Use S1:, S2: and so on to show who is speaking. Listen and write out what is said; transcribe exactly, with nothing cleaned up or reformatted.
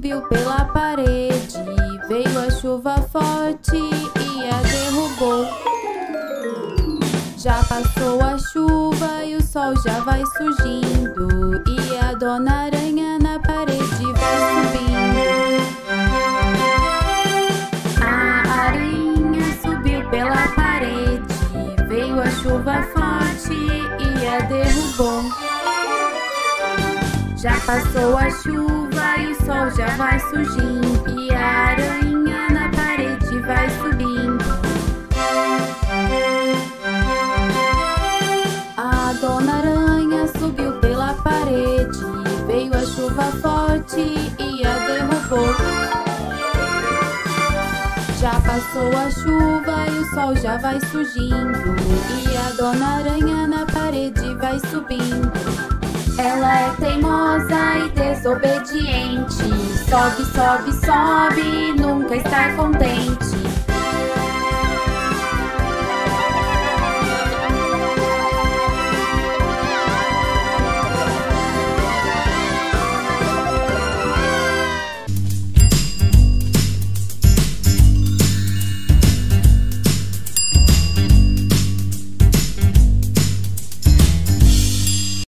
S1: subiu pela parede. Veio a chuva forte e a derrubou. Já passou a chuva e o sol já vai surgindo, e a Dona Aranha na parede vai subindo. A aranha subiu pela parede. Veio a chuva forte e a derrubou. Já passou a chuva e o sol já vai surgindo, e a aranha na parede vai subindo. A Dona Aranha subiu pela parede. Veio a chuva forte e a derrubou. Já passou a chuva e o sol já vai surgindo, e a Dona Aranha na parede vai subindo. Ela é teimosa e desobediente. Sobe, sobe, sobe, nunca está contente.